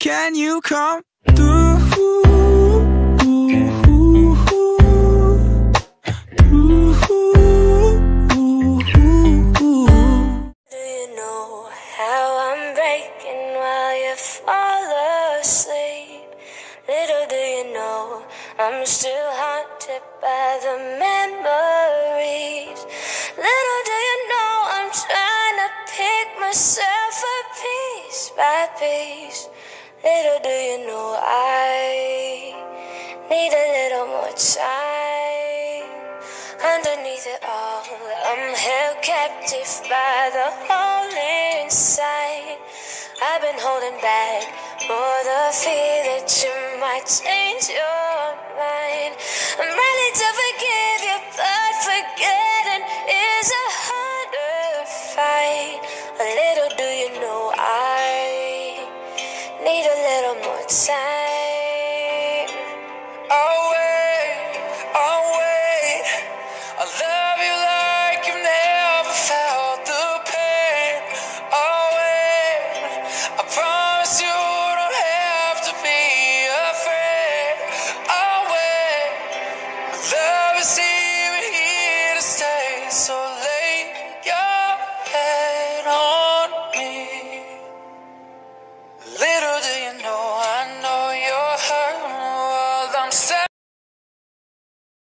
Can you come through? Do you know how I'm breaking while you fall asleep? Little do you know I'm still haunted by the memories. Little do you know I'm trying to pick myself up piece by piece. Little do you know I need a little more time. Underneath it all, I'm held captive by the hole inside. I've been holding back for the fear that you might change your mind. I'm ready to forgive you, but forgetting is a harder fight. A little do you know I need a little more time.